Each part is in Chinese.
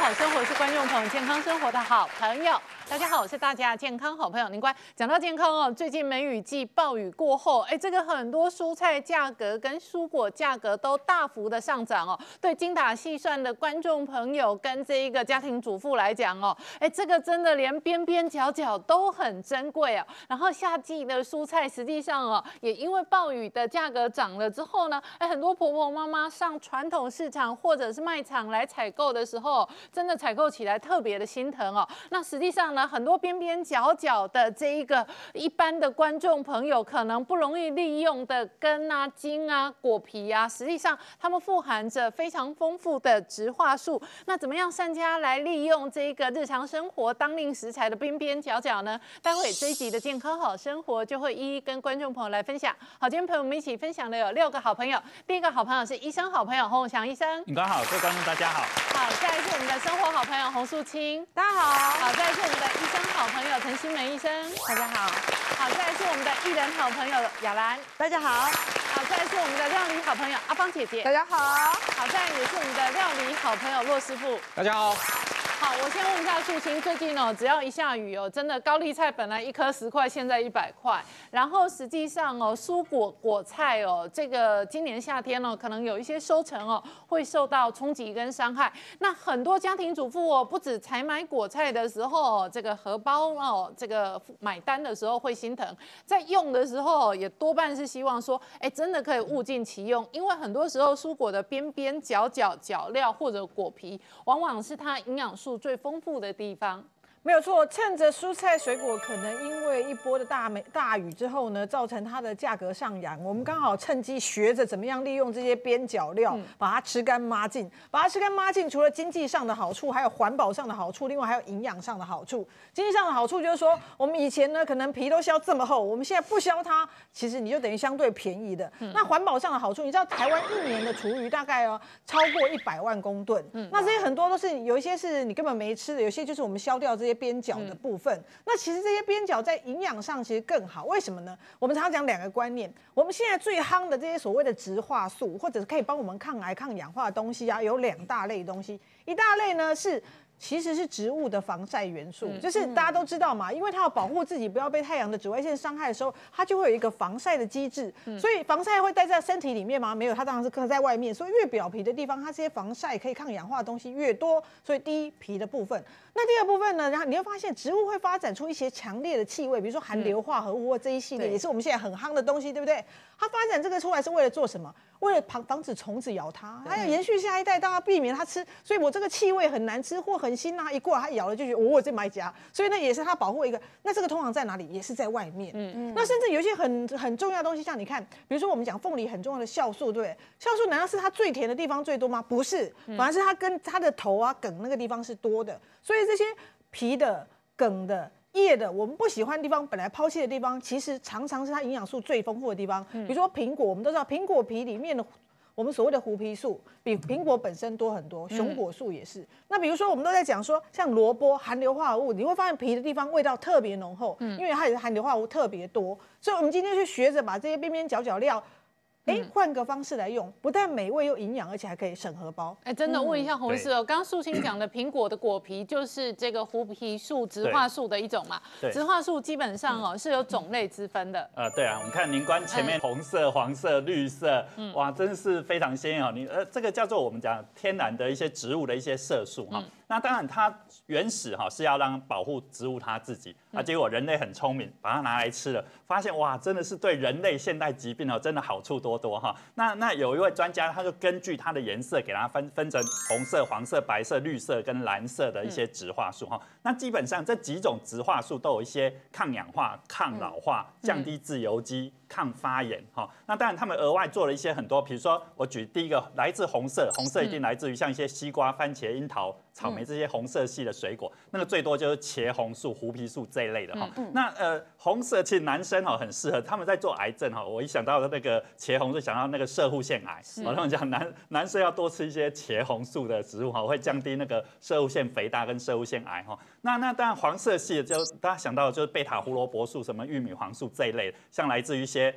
好生活是观众朋友健康生活的好朋友。大家好，我是大家健康好朋友林官。讲到健康哦，最近梅雨季暴雨过后，这个很多蔬菜价格跟蔬果价格都大幅的上涨哦。对精打细算的观众朋友跟这一个家庭主妇来讲哦，这个真的连边边角角都很珍贵哦。然后夏季的蔬菜实际上哦，也因为暴雨的价格涨了之后呢，很多婆婆妈妈上传统市场或者是卖场来采购的时候，真的采购起来特别的心疼哦。那实际上呢，很多边边角角的这一个一般的观众朋友可能不容易利用的根啊、茎啊、果皮啊，实际上它们富含着非常丰富的植化素。那怎么样善加来利用这个日常生活当令食材的边边角角呢？待会这一集的健康好生活就会一一跟观众朋友来分享。好，今天陪我们一起分享的有6个好朋友。第一个好朋友是医生好朋友洪永祥医生， 你好，各位观众大家好。 好，再来是我们的生活好朋友洪素清， 大家好。 好，再来是我们的医生好朋友陈新梅医生， 大家好。 好，再来是我们的艺人好朋友雅兰， 大家好。 好，再来是我们的料理好朋友阿芳姐姐， 大家好。 好，再来也是我们的料理好朋友骆师傅， 大家好。 好，我先问一下素清，最近哦，只要一下雨哦，真的高丽菜本来1颗10块，现在100块。然后实际上哦，蔬果果菜哦，这个今年夏天哦，可能有一些收成哦，会受到冲击跟伤害。那很多家庭主妇哦，不止采买果菜的时候，这个荷包哦，这个买单的时候会心疼，在用的时候也多半是希望说，真的可以物尽其用，因为很多时候蔬果的边边角角、角料或者果皮，往往是它营养素最丰富的地方。 没有错，趁着蔬菜水果可能因为一波的大雨之后呢，造成它的价格上扬，我们刚好趁机学着怎么样利用这些边角料，把它吃干抹净。把它吃干抹净，除了经济上的好处，还有环保上的好处，另外还有营养上的好处。经济上的好处就是说，我们以前呢可能皮都削这么厚，我们现在不削它，其实你就等于相对便宜的。那环保上的好处，你知道台湾1年的厨余大概超过100万公吨，那这些很多都是有一些是你根本没吃的，有些就是我们削掉这些边角的部分。那其实这些边角在营养上其实更好，为什么呢？我们常常讲2个观念，我们现在最夯的这些所谓的植化素，或者是可以帮我们抗癌抗氧化的东西啊，有2大类东西，一大类呢其实是植物的防晒元素，就是大家都知道嘛，因为它要保护自己不要被太阳的紫外线伤害的时候，它就会有一个防晒的机制。所以防晒会待在身体里面吗？没有，它当然是刻在外面。所以越表皮的地方，它这些防晒可以抗氧化的东西越多。所以第一，皮的部分。那第二部分呢？然后你会发现植物会发展出一些强烈的气味，比如说含硫化合物或这一系列，也是我们现在很夯的东西，对不对？它发展这个出来是为了做什么？为了防止虫子咬它，还有延续下一代，当然避免它吃。所以我这个气味很难吃或很腥啊，一过来它咬了就觉得我这买家，所以呢也是它保护一个。那这个通常在哪里？也是在外面。那甚至有一些很重要的东西，像你看，比如说我们讲凤梨很重要的酵素，对不对？酵素难道是它最甜的地方最多吗？不是，反而是它跟它的头啊梗那个地方是多的。所以这些皮的、梗的、叶的，我们不喜欢的地方，本来抛弃的地方，其实常常是它营养素最丰富的地方。比如说苹果，我们都知道苹果皮里面的我们所谓的胡皮素比苹果本身多很多，熊果素也是。那比如说我们都在讲说，像萝卜含硫化合物，你会发现皮的地方味道特别浓厚，因为它也是含硫化合物特别多。所以我们今天去学着把这些边边角角料。换个方式来用，不但美味又营养，而且还可以省荷包。 真的问一下洪医师哦，刚刚素清讲的苹果的果皮就是这个胡皮素、植化素的一种嘛？植化素基本上是有种类之分的。 对啊，我们看宁官前面红色、黄色、绿色，哇，真是非常鲜艳哦。这个叫做我们讲天然的一些植物的一些色素哈。那当然它原始是要让保护植物它自己，结果人类很聪明，把它拿来吃了，发现哇，真的是对人类现代疾病真的好处多多哈。那有一位专家，他就根据它的颜色给它分成红色、黄色、白色、绿色跟蓝色的一些植化素哈。那基本上这几种植化素都有一些抗氧化、抗老化、降低自由基、抗发炎哈。那当然他们额外做了一些很多，比如说我举第一个，来自红色，红色一定来自于像一些西瓜、番茄、樱桃、草莓这些红色系的水果，那个最多就是茄红素、胡皮素这一类的哈。那红色其实男生很适合，他们在做癌症我一想到那个茄红素，想到那个攝護腺癌，他们讲男生要多吃一些茄红素的植物会降低那个攝護腺肥大跟攝護腺癌那当然黄色系的就大家想到的就是贝塔胡萝卜素、什么玉米黄素这一类的，像来自于一些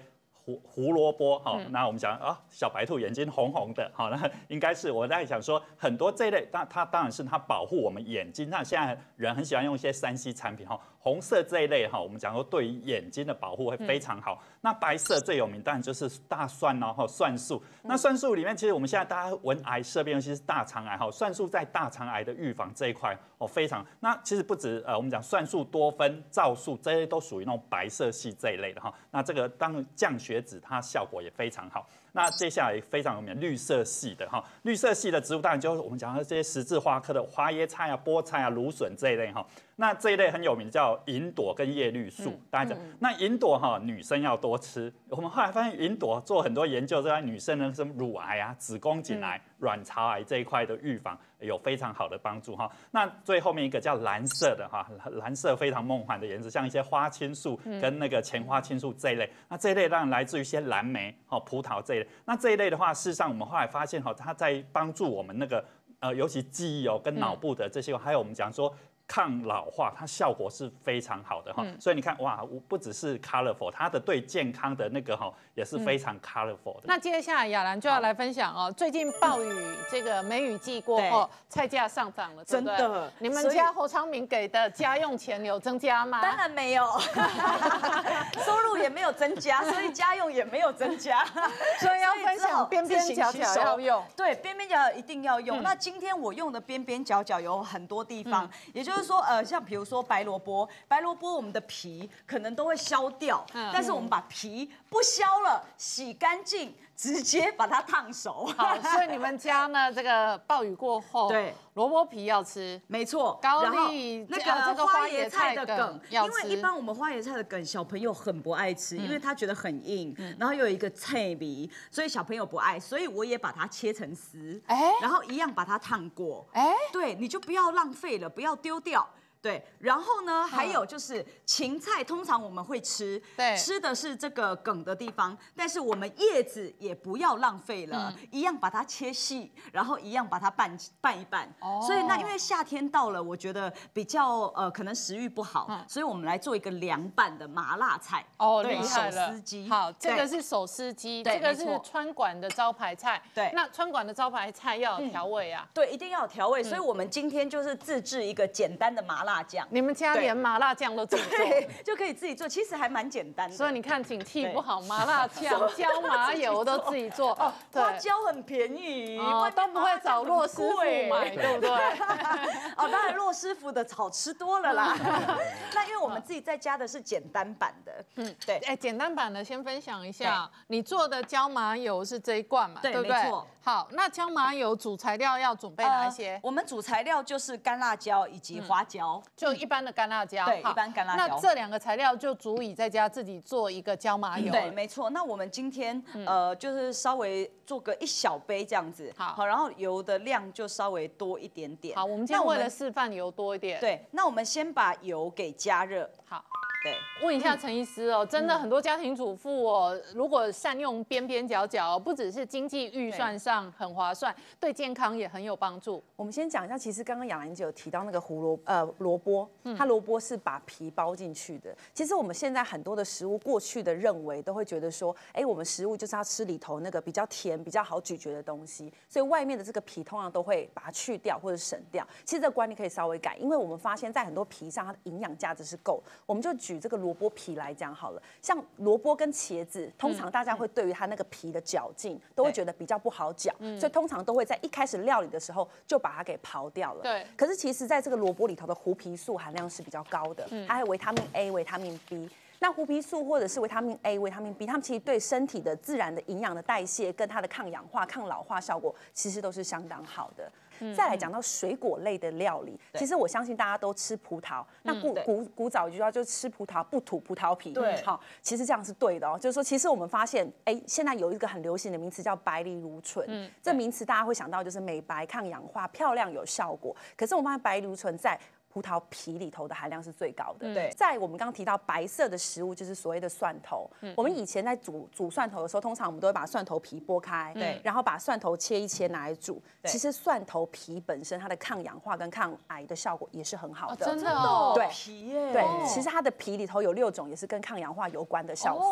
胡萝卜哈，那我们讲啊，小白兔眼睛红红的，好，那应该是我在想说很多这一类，它当然是它保护我们眼睛。那现在人很喜欢用一些3C 产品哈，红色这一类哈，我们讲说对于眼睛的保护会非常好。那白色最有名当然就是大蒜哦，蒜素。那蒜素里面其实我们现在大家闻癌色变，尤其是大肠癌哈，蒜素在大肠癌的预防这一块哦非常。那其实不止我们讲蒜素、多酚、皂素这些都属于那种白色系这一类的哈。那这个当降血脂，它效果也非常好。那接下来非常有名绿色系的哈，绿色系的植物当然就是我们讲的这些十字花科的花椰菜啊、菠菜啊、芦笋这一类哈。那这一类很有名的叫银朵跟叶绿素，大家讲那银朵哈，女生要多吃。我们后来发现银朵做很多研究，在女生的什么乳癌啊、子宫颈癌、卵巢癌这一块的预防有非常好的帮助哈。那最后面一个叫蓝色的哈，蓝色非常梦幻的颜色，像一些花青素跟那个前花青素这一类。那这一类当然来自于一些蓝莓、葡萄这一类。那这一类的话，事实上我们后来发现哈，它在帮助我们那个尤其记忆跟脑部的这些，还有我们讲说。抗老化，它效果是非常好的哈，所以你看哇，不只是 colorful， 它的对健康的那个哈也是非常 colorful 的。 那接下来雅兰就要来分享哦，最近暴雨这个梅雨季过后，菜价上涨了，对不对？真的，你们家侯昌明给的家用钱有增加吗？ 当然没有，收入也没有增加，所以家用也没有增加， 所以要分享边边角角要用。 对，边边角角一定要用。那今天我用的边边角角有很多地方，也就是说，像比如说白萝卜我们的皮可能都会削掉，但是我们把皮不削了，洗干净，直接把它烫熟。 好，所以你们家呢，这个暴雨过后，对，萝卜皮要吃， 没错。 高丽那个花椰菜的梗要吃， 因为一般我们花椰菜的梗小朋友很不爱吃，因为他觉得很硬，然后又有一个脆皮，所以小朋友不爱，所以我也把它切成丝，然后一样把它烫过，对，你就不要浪费了，不要丢掉。对，然后呢，还有就是芹菜，通常我们会吃，对，吃的是这个梗的地方，但是我们叶子也不要浪费了，一样把它切细，然后一样把它拌一拌。所以那因为夏天到了，我觉得比较可能食欲不好，所以我们来做一个凉拌的麻辣菜。 哦，厉害了， 手撕鸡。 好，这个是手撕鸡，这个是川馆的招牌菜。对，那川馆的招牌菜要有调味啊。 对，一定要有调味，所以我们今天就是自制一个简单的麻辣酱， 你们家连麻辣酱都自己做， 就可以自己做，其实还蛮简单的。 所以你看警惕不好，麻辣酱、椒麻油都自己做。 哦，花椒很便宜， 都不会找骆师傅买，对不对？ 哦，当然骆师傅的好吃多了啦。那因为我们自己在加的是简单版的，对。 哎，简单版的先分享一下，你做的椒麻油是这一罐嘛？对不对？没错。好，那椒麻油主材料要准备哪一些？ 我们主材料就是干辣椒以及花椒， 就一般的干辣椒。 对，一般干辣椒。 那这2个材料就足以在家自己做一个椒麻油。 对，没错。那我们今天就是稍微做个1小杯这样子，好，然后油的量就稍微多一点点。 好，我们今天为了示范油多一点。 对，那我们先把油给加热。 好。对，问一下陈医师哦，真的很多家庭主妇哦，如果善用边边角角，不只是经济预算上很划算，对健康也很有帮助。 我们先讲一下，其实刚刚雅兰姐有提到那个萝卜，它萝卜是把皮包进去的。其实我们现在很多的食物，过去的认为都会觉得说，哎，我们食物就是要吃里头那个比较甜、比较好咀嚼的东西，所以外面的这个皮通常都会把它去掉或者省掉。其实这个观念可以稍微改，因为我们发现在很多皮上它的营养价值是够，我们就举这个萝卜皮来讲好了，像萝卜跟茄子，通常大家会对于它那个皮的嚼劲，都会觉得比较不好嚼，所以通常都会在一开始料理的时候就把它给刨掉了。对。可是其实在这个萝卜里头的胡皮素含量是比较高的，它还有维他命 A、维他命 B。那胡皮素或者是维他命 A、维他命 B， 它们其实对身体的自然的营养的代谢跟它的抗氧化、抗老化效果，其实都是相当好的。再来讲到水果类的料理，其实我相信大家都吃葡萄，那古早就叫吃葡萄不吐葡萄皮，对，好，其实这样是对的哦，就是说，其实我们发现，哎，现在有一个很流行的名词叫白藜芦醇，这名词大家会想到就是美白、抗氧化、漂亮有效果，可是我们发现白藜芦醇在葡萄皮里头的含量是最高的。对，在我们刚刚提到白色的食物，就是所谓的蒜头。我们以前在煮蒜头的时候，通常我们都会把蒜头皮剥开，对，然后把蒜头切一切拿来煮。其实蒜头皮本身它的抗氧化跟抗癌的效果也是很好的。 真的哦， 对， 皮耶， 对，其实它的皮里头有6种也是跟抗氧化有关的酵素。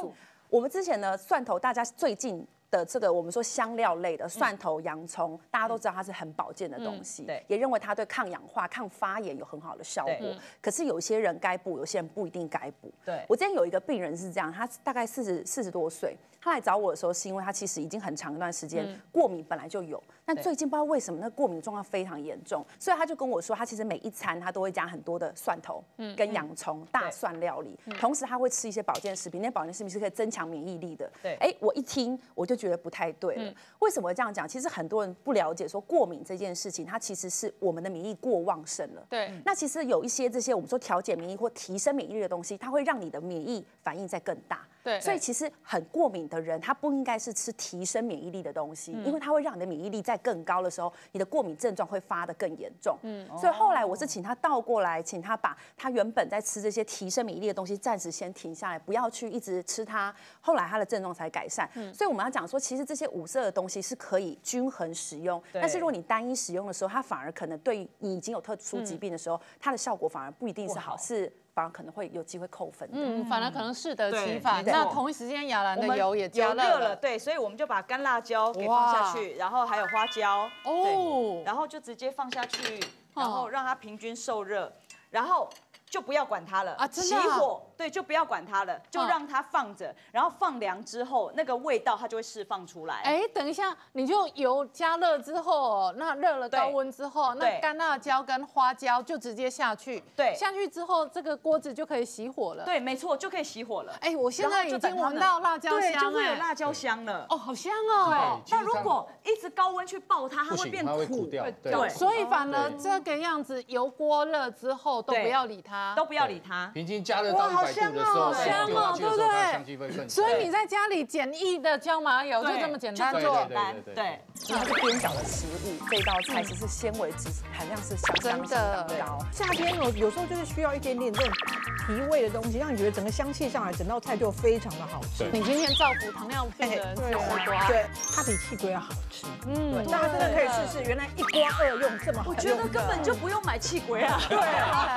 我们之前呢，蒜头大家最近的这个我们说香料类的蒜头、洋葱，大家都知道它是很保健的东西， 对， 也认为它对抗氧化、抗发炎有很好的效果。可是有些人该补，有些人不一定该补。 对， 我之前有一个病人是这样，他大概40多岁，他来找我的时候是因为他其实已经很长一段时间过敏本来就有，但最近不知道为什么那过敏的状况非常严重，所以他就跟我说，他其实每一餐他都会加很多的蒜头跟洋葱、大蒜料理，同时他会吃一些保健食品，那保健食品是可以增强免疫力的。 对， 哎，我一听我就觉得不太对了。为什么会这样讲？其实很多人不了解说过敏这件事情，它其实是我们的免疫过旺盛了。 对， 那其实有一些这些我们说调节免疫或提升免疫力的东西，它会让你的免疫反应再更大。 对， 所以其实很过敏的人，他不应该是吃提升免疫力的东西，因为它会让你的免疫力在更高的时候，你的过敏症状会发得更严重。所以后来我是请他倒过来，请他把他原本在吃这些提升免疫力的东西暂时先停下来，不要去一直吃它。后来他的症状才改善。所以我们要讲说，其实这些五色的东西是可以均衡使用，但是如果你单一使用的时候，它反而可能对于你已经有特殊疾病的时候，它的效果反而不一定是好，是反而可能会有机会扣分的。 反而可能适得其反。 对那同一时间，雅兰的油也加热了， 对，所以我们就把干辣椒给放下去，然后还有花椒哦，然后就直接放下去，然后让它平均受热，然后就不要管它了啊，起火，对，就不要管它了，就让它放着，然后放凉之后，那个味道它就会释放出来。 哎，等一下，你就油加热之后，那热了高温之后，那干辣椒跟花椒就直接下去， 对， 下去之后，这个锅子就可以熄火了。 对，没错，就可以熄火了。 哎，我现在已经闻到辣椒香， 对，就会有辣椒香了。 哦，好香哦。 对，那如果一直高温去爆它，它会变苦掉。 对， 所以反而这个样子，油锅热之后都不要理它， 都不要理它。 平均加热到100度的时候， 香哦，对不对？所以你在家里简易的椒麻油就这么简单做， 对， 它是边角的食物，这道菜其实纤维质含量是相当高。 夏天有时候就是需要一点点这种提味的东西，让你觉得整个香气上来，整道菜就非常的好吃。 你今天造福糖尿病的人吃西瓜， 对，它比气龟要好吃。对，大家真的可以试试，原来一瓜二用这么好用。 我觉得根本就不用买气龟啊。 对啊。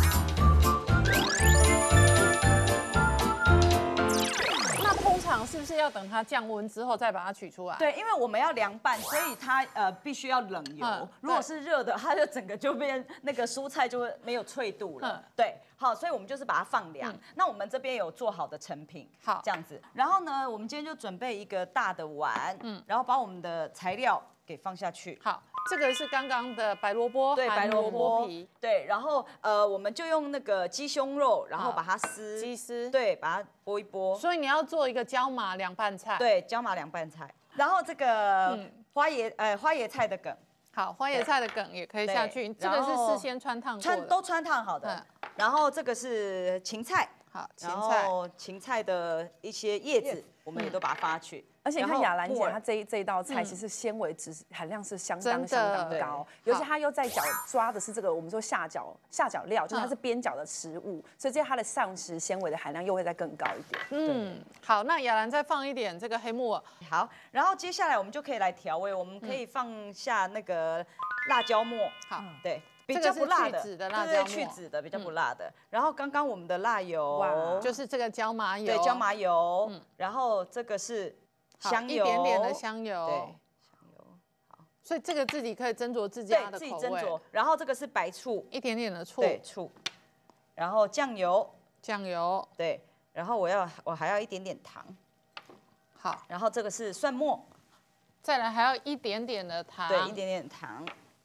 是不是要等它降温之后再把它取出来？ 对，因为我们要凉拌，所以它必须要冷油。如果是热的，它就整个就变那个蔬菜就会没有脆度了。对，好，所以我们就是把它放凉。那我们这边有做好的成品，好，这样子。然后呢，我们今天就准备一个大的碗，然后把我们的材料给放下去。 好。这个是刚刚的白萝卜， 对，白萝卜皮， 对，然后我们就用那个鸡胸肉，然后把它丝， 鸡丝， 对，把它剥一剥。 所以你要做一个椒麻凉拌菜， 对，椒麻凉拌菜。然后这个花椰菜的梗， 好，花椰菜的梗也可以下去，这个是事先穿烫过的， 都穿烫好的。然后这个是芹菜， 好， 芹菜的一些叶子，我们也都把它放下去。 而且你看雅兰姐她这一道菜，其实纤维质含量是相当高，尤其她又在抓的是这个我们说下脚料，就是它是边角的食物，所以这它的膳食纤维的含量又会再更高一点。 好，那雅兰再放一点这个黑木耳， 好，然后接下来我们就可以来调味，我们可以放下那个辣椒末， 好， 对。比较不辣的， 对， 去籽的比较不辣的。然后刚刚我们的辣油， 就是这个椒麻油， 对，椒麻油。然后这个是香油， 一点点的香油， 对，香油。好， 所以这个自己可以斟酌自家的口味， 自己斟酌。然后这个是白醋， 一点点的醋， 对，醋。然后酱油，对。然后我还要一点点糖， 好。 然后这个是蒜末， 再来还要一点点的糖， 对，一点点糖。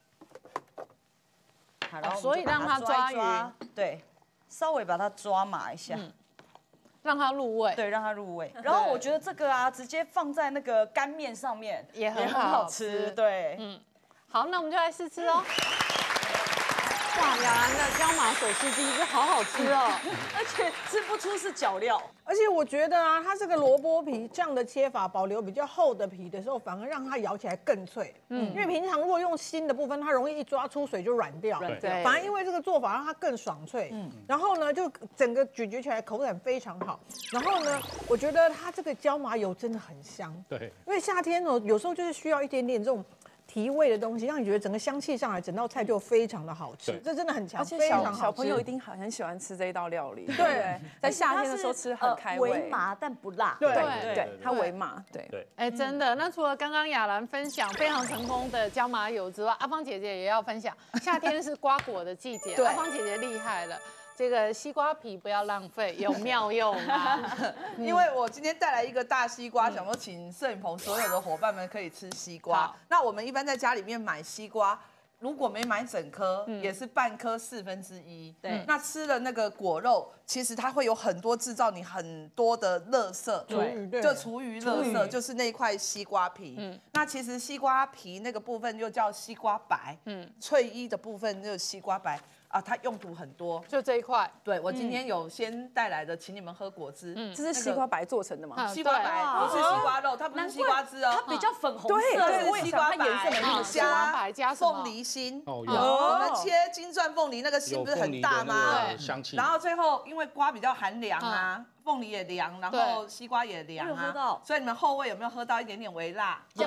所以让它抓匀， 对，稍微把它抓麻一下， 让它入味， 对，让它入味。然后我觉得这个啊，直接放在那个干面上面也很好吃， 对， 好，那我们就来试吃哦。哇，雅兰的椒麻手撕鸡这好好吃哦， 而且吃不出是脚料。 而且我觉得啊，它这个萝卜皮这样的切法，保留比较厚的皮的时候，反而让它咬起来更脆。因为平常如果用心的部分，它容易一抓出水就软掉。 对。 反而因为这个做法让它更爽脆。然后呢，就整个咀嚼起来口感非常好。然后呢，我觉得它这个椒麻油真的很香。 对。 因为夏天有时候就是需要一点点这种提味的东西，让你觉得整个香气上来，整道菜就非常的好吃。这真的很强， 而且非常好吃。 小朋友一定很喜欢吃这一道料理。 对， 在夏天的时候吃很开胃， 微麻但不辣。 对，它微麻。对。 哎，真的。那除了刚刚雅兰分享非常成功的椒麻油之外，阿芳姐姐也要分享。夏天是瓜果的季节，阿芳姐姐厉害了。这个西瓜皮不要浪费，有妙用啊！ 因为我今天带来一个大西瓜，想说请摄影棚所有的伙伴们可以吃西瓜。那我们一般在家里面买西瓜，如果没买整颗，也是半颗1/4。对，那吃了那个果肉，其实它会有很多制造你很多的垃圾， 对， 就厨余垃圾，就是那一块西瓜皮。那其实西瓜皮那个部分又叫西瓜白，脆衣的部分就是西瓜白。啊，它用途很多， 就这一块。 对，我今天有先带来的，请你们喝果汁。 这是西瓜白做成的吗？ 西瓜白不是西瓜肉，它不是西瓜汁哦， 它比较粉红色。 对，是西瓜白， 加凤梨心。我们切金钻凤梨，那个心不是很大吗？ 香气。 然后最后因为瓜比较寒凉啊，凤梨也凉，然后西瓜也凉啊，所以你们后味有没有喝到一点点微辣？ 有，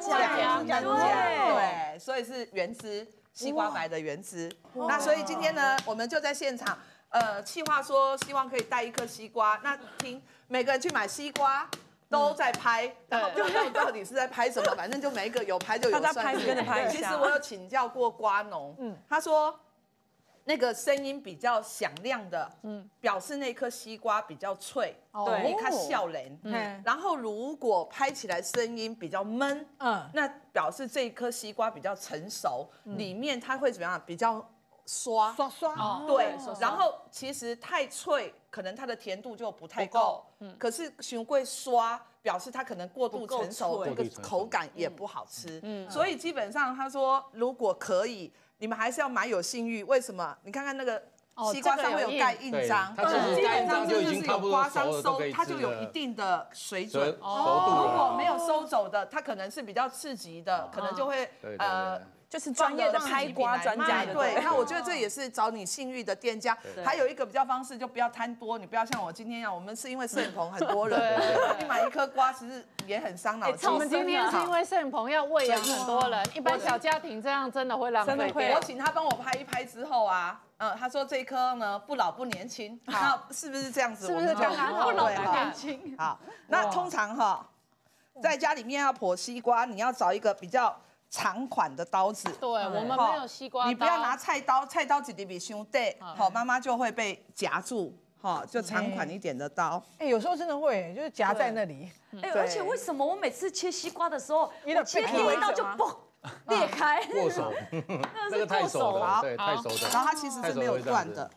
对，所以是原汁。西瓜白的原汁，那所以今天呢，我们就在现场，企划说希望可以带一颗西瓜，那听每个人去买西瓜都在拍，然后不知道到底是在拍什么，反正就每一个有拍就有算。 大家拍跟着拍一下。 其实我有请教过瓜农，他说那个声音比较响亮的，表示那颗西瓜比较脆，对，它笑人。然后如果拍起来声音比较闷，那表示这一颗西瓜比较成熟，里面它会怎么样？比较刷，对。然后其实太脆，可能它的甜度就不太够。可是熊贵刷，表示它可能过度成熟，这个口感也不好吃。所以基本上他说，如果可以。你们还是要买有信誉，为什么？你看看那个西瓜上会有盖印章， 基本上这就是有刮伤收，它就有一定的水准。如果没有收走的，它可能是比较刺激的，可能就会就是专业的拍瓜专家的。 对，那我觉得这也是找你信誉的店家。还有一个比较方式，就不要贪多，你不要像我今天一样，我们是因为摄影棚很多人，你买一颗瓜其实也很伤脑筋。 我们今天是因为摄影棚要喂养很多人，一般小家庭这样真的会浪费。 我请他帮我拍一拍之后啊。他说这一颗呢不老不年轻，那是不是这样子？ 是不是刚刚好？不老不年轻。 好，那通常在家里面要剖西瓜，你要找一个比较长款的刀子。 对，我们没有西瓜刀。 你不要拿菜刀，菜刀一定比胸大，好，妈妈就会被夹住。就长款一点的刀。 有时候真的会，就是夹在那里。 而且为什么我每次切西瓜的时候，我切第一刀就嘣裂开？ 过手，那个太熟了，对，太熟的。 然后它其实是没有断的。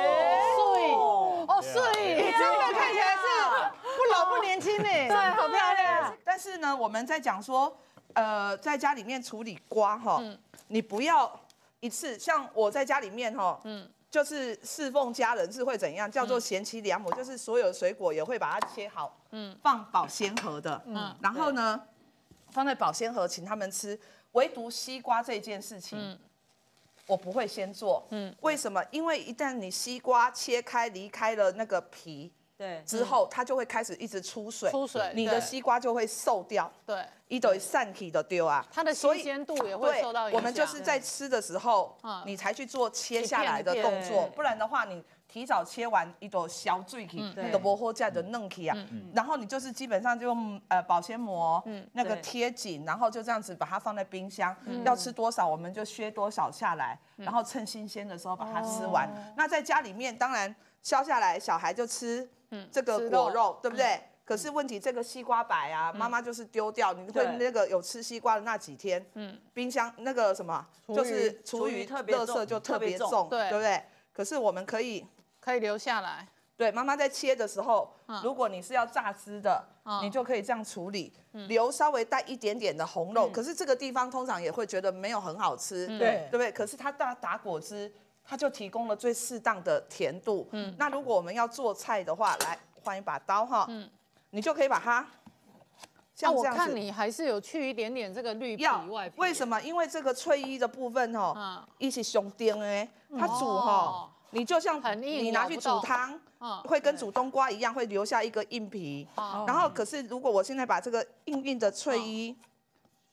碎，真的看起来是不老不年轻呢，对，好漂亮。 但是呢，我们在讲说，在家里面处理瓜你不要一次，像我在家里面就是侍奉家人是会怎样，叫做贤妻良母，就是所有水果也会把它切好，放保鲜盒的，然后呢，放在保鲜盒请他们吃，唯独西瓜这件事情。我不会先做，为什么？因为一旦你西瓜切开离开了那个皮，之后它就会开始一直出水，你的西瓜就会瘦掉，对，一堆散体的丢啊， 它的新鲜度也会受到影响。 我们就是在吃的时候，你才去做切下来的动作，不然的话你提早切完一朵小碎皮，都不好价的嫩皮啊，然后你就是基本上就用保鲜膜那个贴紧，然后就这样子把它放在冰箱，要吃多少我们就削多少下来，然后趁新鲜的时候把它吃完。那在家里面当然削下来，小孩就吃这个果肉，对不对？可是问题这个西瓜白啊，妈妈就是丢掉，你会那个有吃西瓜的那几天，冰箱那个什么就是厨余垃圾就特别重，对不对？可是我们可以留下来。 对，妈妈在切的时候，如果你是要榨汁的，你就可以这样处理，留稍微带一点点的红肉。可是这个地方通常也会觉得没有很好吃，对不对？可是它打果汁，它就提供了最适当的甜度。那如果我们要做菜的话，来换一把刀你就可以把它像这样子。 我看你还是有去一点点这个绿皮外皮。 为什么？因为这个脆衣的部分一起熊丁它煮你就像你拿去煮汤，会跟煮冬瓜一样，会留下一个硬皮。然后可是如果我现在把这个硬硬的脆衣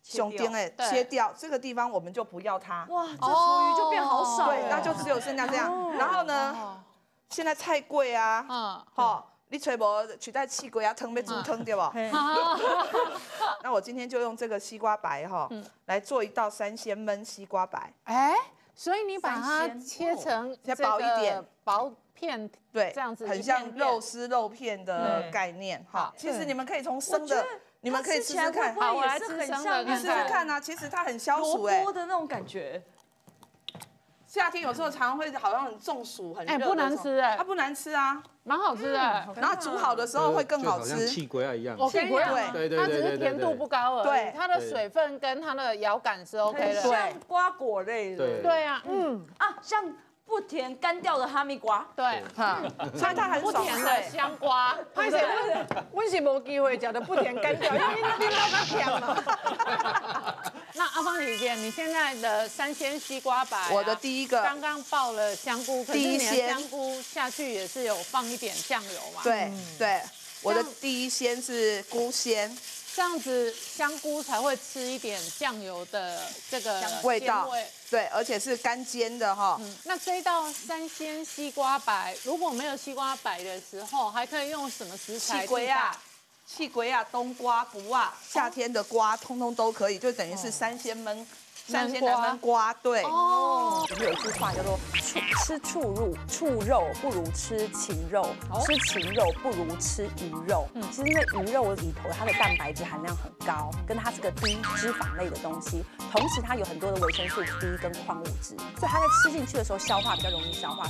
胸丁哎切掉，这个地方我们就不要它。 哇，这厨余就变好少。 对，那就只有剩下这样。然后呢，现在菜贵啊，好，你吹无取代气龟啊，汤要煮汤对不？那我今天就用这个西瓜白哈，来做一道3鲜焖西瓜白。 哎，所以你把它切成薄一点， 薄片， 对， 这样子很像肉丝肉片的概念哈。其实你们可以从生的，你们可以吃吃看。 好，我来吃生的， 你试试看啊。其实它很消暑哎， 萝卜的那种感觉。 夏天有时候常常会好像很中暑，很热。 不难吃哎， 它不难吃啊， 蛮好吃的。 然后煮好的时候会更好吃， 像气龟一样。 我跟你讲， 对， 它只是甜度不高而已，它的水分跟它的咬感是 OK 的。 像瓜果类的。 对啊， 像不甜干掉的哈密瓜。 对， 所以它很不甜的香瓜。 拍谁？我是没机会讲的不甜干掉，因为那边都甜了。 那阿芳姐姐，你现在的3鲜西瓜白， 我的第一个刚刚爆了香菇，可是你的香菇下去也是有放一点酱油嘛？ 对对，我的第1鲜是菇鲜， 这样子香菇才会吃一点酱油的这个味道，对，而且是干煎的哈。 那这一道3鲜西瓜白，如果没有西瓜白的时候，还可以用什么食材？ 气龟啊。气龟啊，冬瓜、不啊，夏天的瓜，通通都可以，就等于是3鲜焖3鲜的焖瓜，对。 我们有一句话叫做“吃畜肉不如吃禽肉，吃禽肉不如吃鱼肉”。其实因为鱼肉里头它的蛋白质含量很高，跟它是个低脂肪类的东西，同时它有很多的维生素 D 跟矿物质，所以它在吃进去的时候消化比较容易消化。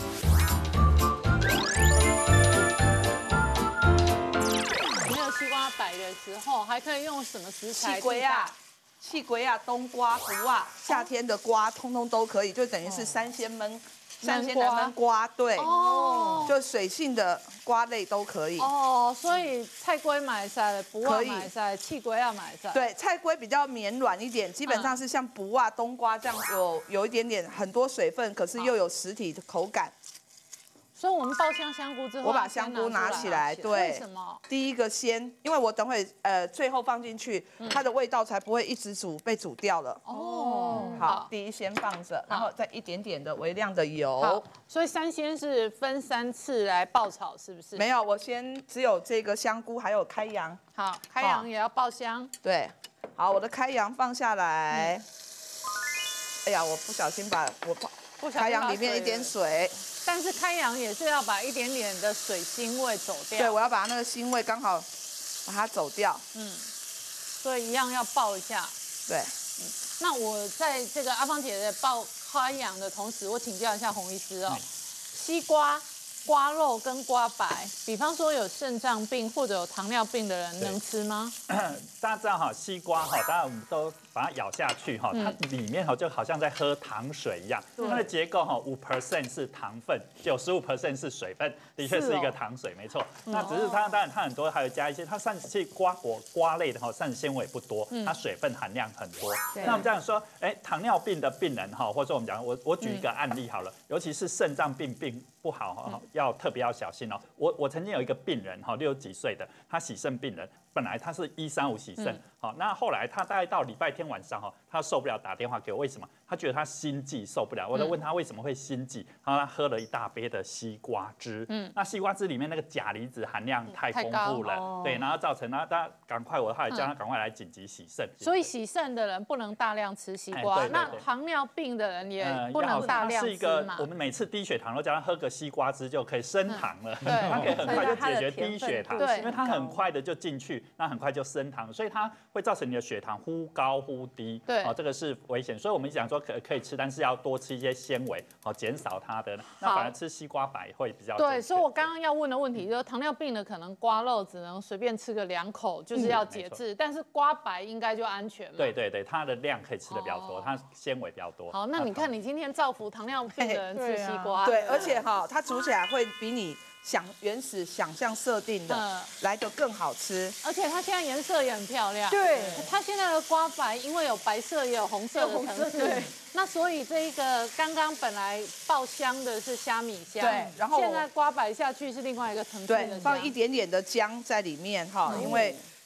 西瓜白的时候，还可以用什么食材？ 气龟啊，冬瓜、不啊，夏天的瓜，通通都可以，就等于是3鲜焖3鲜的焖瓜，对，就水性的瓜类都可以。 所以菜龟买晒，不啊买晒，气龟要买晒。 对，菜龟比较绵软一点，基本上是像不啊、冬瓜这样有一点点很多水分，可是又有实体的口感。 所以我们爆香菇之后， 我把香菇拿起来，对， 为什么？ 第一个先，因为我等会最后放进去，它的味道才不会一直被煮掉了。好，第一先放着，然后再一点点的微量的油。 所以3鲜是分3次来爆炒，是不是？ 没有，我先只有这个香菇还有开洋。 好，开洋也要爆香。 对，好，我的开洋放下来。哎呀，我不小心把开洋里面一点水。 但是开洋也是要把一点点的水腥味走掉。 对，我要把那个腥味刚好把它走掉。 所以一样要爆一下。 对。 那我在这个阿芳姐的爆开洋的同时，我请教一下洪医师哦，西瓜、瓜肉跟瓜白，比方说有肾脏病或者有糖尿病的人能吃吗？ 大家知道哈，西瓜哈，当然我们都把它咬下去哈，它里面哈就好像在喝糖水一样，它的结构哈5% 是糖分，95% 是水分，的确是一个糖水，没错。那只是它当然它很多还有加一些，它膳食瓜类的哈，膳食纤维不多，它水分含量很多。那我们这样说，糖尿病的病人哈，或者说我们讲我举一个案例好了，尤其是肾脏病不好哈，要特别要小心哦。我曾经有一个病人哈，60几岁的，他洗肾病人。本来他是135洗肾，好，那后来他大概到礼拜天晚上哈，他受不了，打电话给我，为什么？他觉得他心悸受不了，我就问他为什么会心悸，然后他喝了一大杯的西瓜汁，那西瓜汁里面那个钾离子含量太丰富了，对，然后造成他赶快我后来叫他赶快来紧急洗肾。 所以洗肾的人不能大量吃西瓜，那糖尿病的人也不能大量吃嘛。 我们每次低血糖都叫他喝个西瓜汁就可以升糖了，他可以很快就解决低血糖，因为他很快的就进去。那很快就升糖，所以它会造成你的血糖忽高忽低， 对， 这个是危险。所以我们讲说可以吃，但是要多吃一些纤维，减少它的。那反而吃西瓜白会比较对。所以我刚刚要问的问题就是，糖尿病的可能瓜肉只能随便吃个2口，就是要节制，但是瓜白应该就安全嘛。 对，它的量可以吃的比较多，它纤维比较多。 好，那你看你今天造福糖尿病的人吃西瓜， 对，而且它煮起来会比你原始想象设定的来得更好吃， 而且它现在颜色也很漂亮。 对， 它现在的瓜白因为有白色也有红色的层次，那所以这一个刚刚本来爆香的是虾米香， 对，然后现在瓜白下去是另外一个层次的香。 对，放一点点的姜在里面哈，因为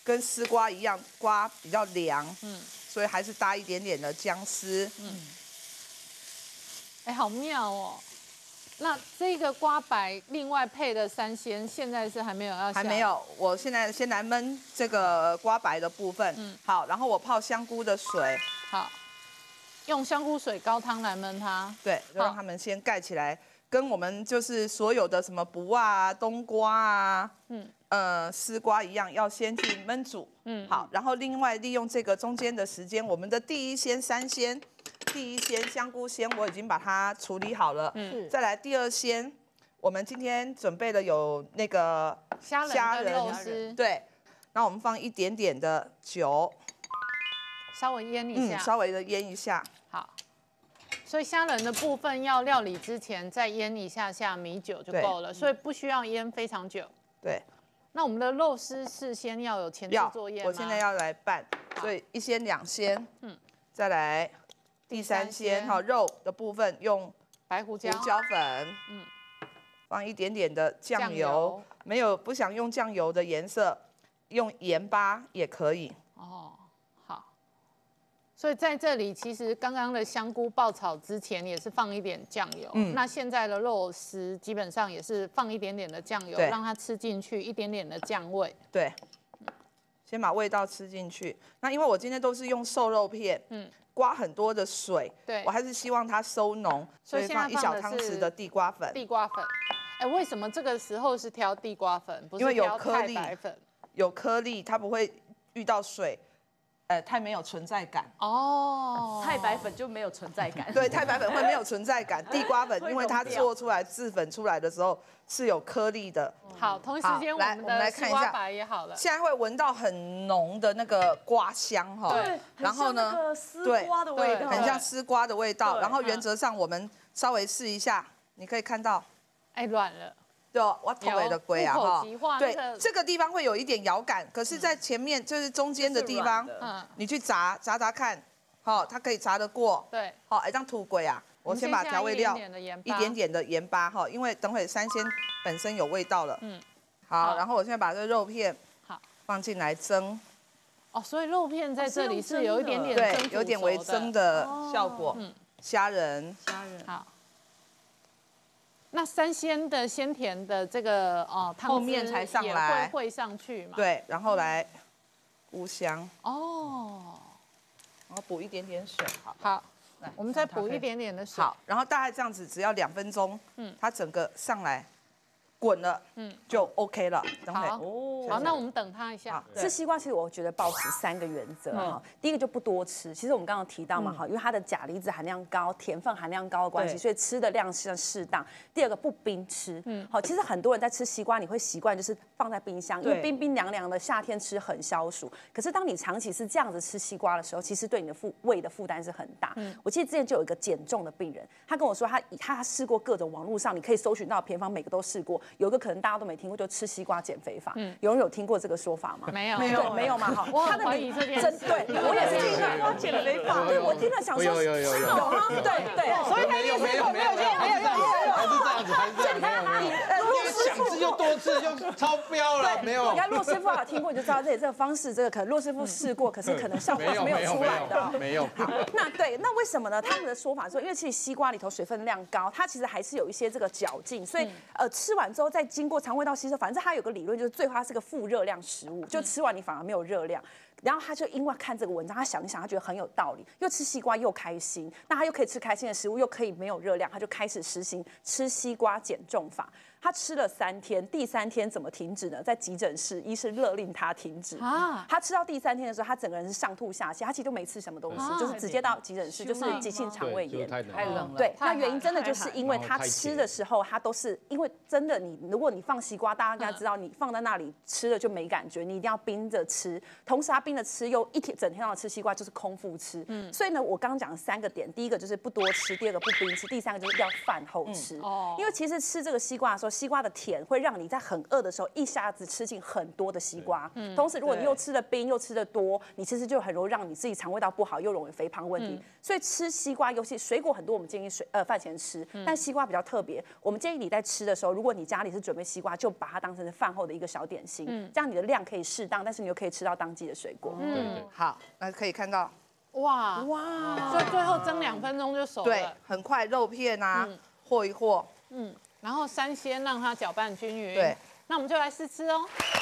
跟丝瓜一样，瓜比较凉，所以还是搭一点点的姜丝， 哎，好妙哦。那这个瓜白另外配的3鲜，现在是还没有要下？ 还没有，我现在先来焖这个瓜白的部分。好，然后我泡香菇的水。 好，用香菇水高汤来焖它。 对，就让它们先盖起来，跟我们就是所有的什么卜啊、冬瓜啊，丝瓜一样，要先去焖煮。好，然后另外利用这个中间的时间，我们的第1鲜3鲜。第1鲜香菇鲜我已经把它处理好了，再来第2鲜，我们今天准备了有那个虾仁、肉丝， 对，那我们放一点点的酒， 稍微腌一下， 稍微的腌一下。 好，所以虾仁的部分要料理之前再腌一下米酒就够了，所以不需要腌非常久。 对， 那我们的肉丝事先要有前置作业吗？ 我现在要来拌，所以1鲜2鲜，再来。第3鲜肉的部分用白胡椒粉，放一点点的酱油，没有不想用酱油的颜色，用盐巴也可以。 哦，好。所以在这里，其实刚刚的香菇爆炒之前也是放一点酱油，那现在的肉丝基本上也是放一点点的酱油，让它吃进去一点点的酱味。 对，先把味道吃进去。那因为我今天都是用瘦肉片，刮很多的水， 对， 我还是希望它收浓，所以放1小汤匙的地瓜粉。 地瓜粉，哎，为什么这个时候是挑地瓜粉，不是挑太白粉？ 有颗粒，它不会遇到水，太没有存在感。 哦，太白粉就没有存在感。 对，太白粉会没有存在感，地瓜粉因为它做出来制粉出来的时候是有颗粒的。 好，同一时间我们的西瓜白也好了。 现在会闻到很浓的那个瓜香哈， 对，然后呢，丝瓜的味道， 很像丝瓜的味道。然后原则上我们稍微试一下，你可以看到， 哎，软了。 对，我头尾的龟啊哈， 对，这个地方会有一点咬感，可是，在前面就是中间的地方，你去炸看，好，它可以炸得过。 对， 好，哎，这样土龟啊，我先把调味料一点点的盐巴哈，因为等会3鲜本身有味道了。好，然后我现在把这个肉片放进来蒸。 哦，所以肉片在这里是有一点点对，有点微蒸的效果。虾仁， 好。那3鲜的鲜甜的这个汤后面才上来， 也会上去嘛？ 对，然后来乌香哦， 然后补一点点水， 好，我们再补一点点的水， 好，然后大概这样子，只要2分钟，它整个上来滚了，就 OK 了。等会好，那我们等它一下。 吃西瓜其实我觉得保持3个原则哈，第一个就不多吃。其实我们刚刚提到嘛哈，因为它的钾离子含量高、甜分含量高的关系，所以吃的量是适当。第二个不冰吃，好，其实很多人在吃西瓜，你会习惯就是放在冰箱，因为冰冰凉凉的，夏天吃很消暑。可是当你长期是这样子吃西瓜的时候，其实对你的胃的负担是很大。我记得之前就有一个减重的病人，他跟我说他试过各种网络上你可以搜寻到的偏方，每个都试过。有一个可能大家都没听过，就吃西瓜减肥法。有人有听过这个说法吗？ 没有， 没有嘛哈。 我很怀疑这件事。 对，我也是听西瓜减肥法。对，我听了想说有哈，对，所以他没有，还是这样子，想吃就多吃，就超标了，没有。 你看骆师傅有听过，你就知道这个方式，这个可能骆师傅试过，可是可能效果是没有出来的。 没有。 那为什么呢？他们的说法说，因为其实西瓜里头水分量高，它其实还是有一些这个嚼劲，所以吃完之后再经过肠胃道吸收，反正它有个理论就是最后它是个负热量食物，就吃完你反而没有热量。然后他就因为看这个文章，他想一想，他觉得很有道理，又吃西瓜又开心，那他又可以吃开心的食物，又可以没有热量，他就开始实行吃西瓜减重法。他吃了3天，第3天怎么停止呢？在急诊室，医生勒令他停止。他吃到第3天的时候，他整个人是上吐下泻，他其实都没吃什么东西，就是直接到急诊室，就是急性肠胃炎。 太冷了。 对，那原因真的就是因为他吃的时候，他都是因为真的如果你放西瓜，大家应该知道，你放在那里吃了就没感觉，你一定要冰着吃。同时，他冰硬的吃，又整天要吃西瓜，就是空腹吃。所以呢，我刚刚讲3个点，第一个就是不多吃，第2个不冰吃，第3个就是要饭后吃。因为其实吃这个西瓜的时候，西瓜的甜会让你在很饿的时候一下子吃进很多的西瓜。同时，如果你又吃的冰又吃的多，你其实就很容易让你自己肠胃道不好，又容易肥胖问题。所以吃西瓜，尤其水果很多，我们建议饭前吃，但西瓜比较特别，我们建议你在吃的时候，如果你家里是准备西瓜，就把它当成是饭后的一个小点心，这样你的量可以适当，但是你又可以吃到当季的水果。 好，那可以看到， 哇，所以最后蒸2分钟就熟了。 对，很快肉片啊，和一和， 然后3鲜让它搅拌均匀。 对， 那我们就来试吃哦。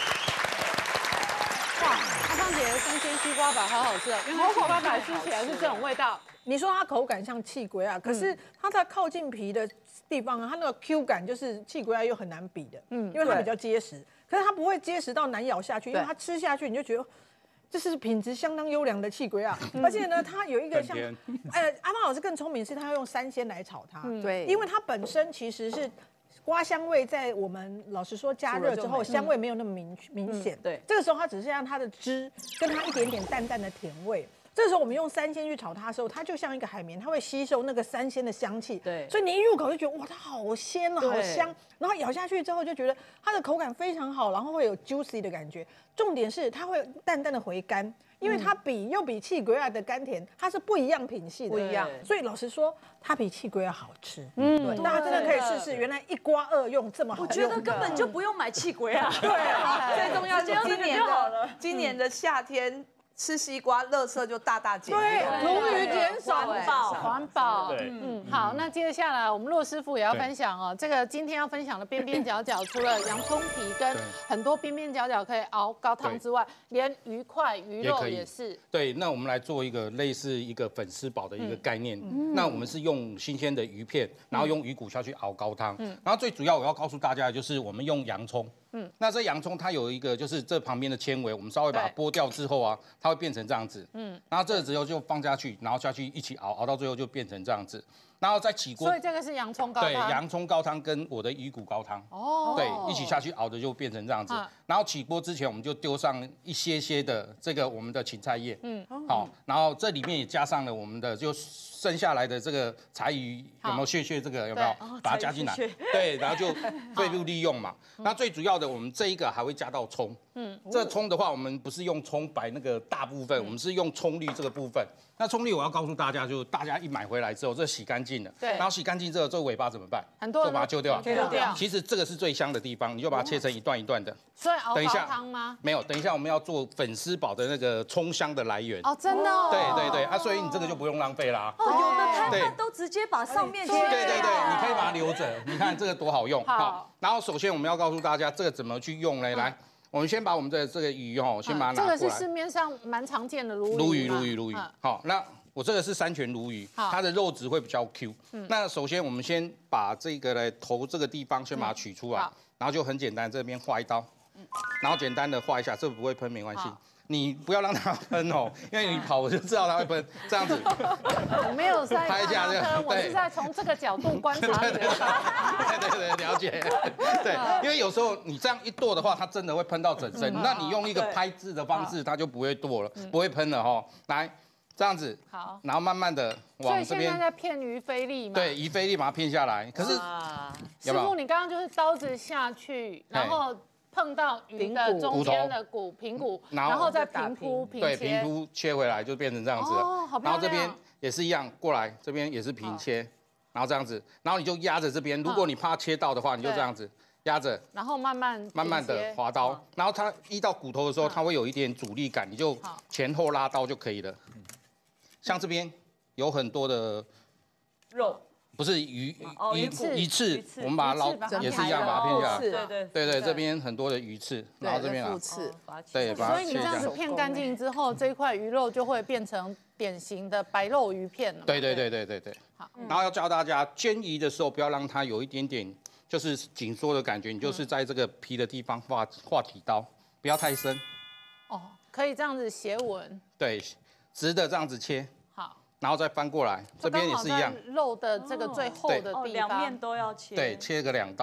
哇，阿芳姐的3鲜西瓜板好好吃哦，因为它西瓜板吃起来是这种味道。 你说它口感像气龟啊，可是它在靠近皮的地方啊，它那个 Q 感就是气龟啊又很难比的，因为它比较结实，可是它不会结实到难咬下去，因为它吃下去你就觉得。这是品质相当优良的气龟啊，而且呢，它有一个像，阿芳老师更聪明是，他要用3鲜来炒它， 对， 因为它本身其实是瓜香味，在我们老实说加热之后，香味没有那么明显，对，这个时候它只是让它的汁跟它一点点淡淡的甜味。这时候我们用3鲜去炒它的时候，它就像一个海绵，它会吸收那个3鲜的香气。对，所以你一入口就觉得哇，它好鲜啊，好香。然后咬下去之后就觉得它的口感非常好，然后会有 juicy 的感觉。重点是它会淡淡的回甘，因为它比气龟的甘甜，它是不一样品系的， 不一样。 所以老实说，它比气龟好吃。对，大家真的可以试试，原来1瓜2用这么好用。 我觉得根本就不用买气龟啊。 对，最重要是今年的夏天。吃西瓜，垃圾就大减。 对，厨余减少， 环保。 对， 好，那接下来我们骆师傅也要分享哦。这个今天要分享的边边角角，除了洋葱皮跟很多边边角角可以熬高汤之外，连鱼块、鱼肉也是。 对，那我们来做一个类似一个粉丝煲的一个概念。那我们是用新鲜的鱼片，然后用鱼骨下去熬高汤。然后最主要我要告诉大家的就是我们用洋葱。那这洋葱它有一个就是这旁边的纤维，我们稍微把它剥掉之后啊，它会变成这样子。然后这个之后就放下去，然后下去一起熬，熬到最后就变成这样子。然后再起锅。 所以这个是洋葱高汤。 对，洋葱高汤跟我的鱼骨高汤。对，一起下去熬的就变成这样子。然后起锅之前我们就丢上一些的这个我们的芹菜叶。好，然后这里面也加上了我们的就剩下来的这个柴鱼，有没有屑这个有没有？把它加进来。对，然后就废物利用嘛。那最主要的，我们这一个还会加到葱。这葱的话，我们不是用葱白那个大部分，我们是用葱绿这个部分。那葱绿我要告诉大家，就是大家一买回来之后，这洗干净了。对。然后洗干净之后，这个尾巴怎么办？ 很多人就把它揪掉。 揪掉。 其实这个是最香的地方，你就把它切成一段一段的。 所以熬高汤吗？ 没有，等一下我们要做粉丝煲的那个葱香的来源。 哦，真的。 对啊，所以你这个就不用浪费啦。 有的摊贩都直接把上面切掉。 对，你可以把它留着。你看这个多好用。好。然后首先我们要告诉大家这个怎么去用呢？来。我们先把我们的这个鱼先把它拿过来。 这个是市面上蛮常见的鲈鱼。 好，那我这个是3全鲈鱼，它的肉质会比较 Q。那首先我们先把这个呢头这个地方先把它取出来，然后就很简单，这边划一刀，然后简单的划一下，这不会喷没关系。你不要让它喷哦，因为你跑我就知道它会喷，这样子。 我没有在拍一下这个， 我是在从这个角度观察你。 对，了解。对，因为有时候你这样一剁的话，它真的会喷到整身。那你用一个拍制的方式，它就不会剁了，不会喷了哈。来，这样子。好。然后慢慢的往这边。 所以现在在片鱼菲力嘛。 对，鱼菲力把它片下来。可是， 师傅，你刚刚就是刀子下去，然后。碰到鱼的中间的平骨，然后再平铺平切， 对，平铺切回来就变成这样子了。 哦，好漂亮。 然后这边也是一样，过来这边也是平切，然后这样子，然后你就压着这边，如果你怕切到的话，你就这样子压着， 然后慢慢的划刀，然后它一到骨头的时候，它会有一点阻力感，你就前后拉刀就可以了。像这边有很多的肉。 不是鱼刺，我们把它捞也是一样，把它片下来。对，这边很多的鱼刺，然后这边对，把它切下来。 所以你这样子片干净之后，这一块鱼肉就会变成典型的白肉鱼片了。 对。好，然后要教大家煎鱼的时候，不要让它有一点点就是紧缩的感觉，你就是在这个皮的地方画体刀，不要太深。 哦，可以这样子斜纹。 对，直的这样子切。然后再翻过来，这边也是一样。 肉的这个最厚的地方， 两面都要切。 对，切个2刀。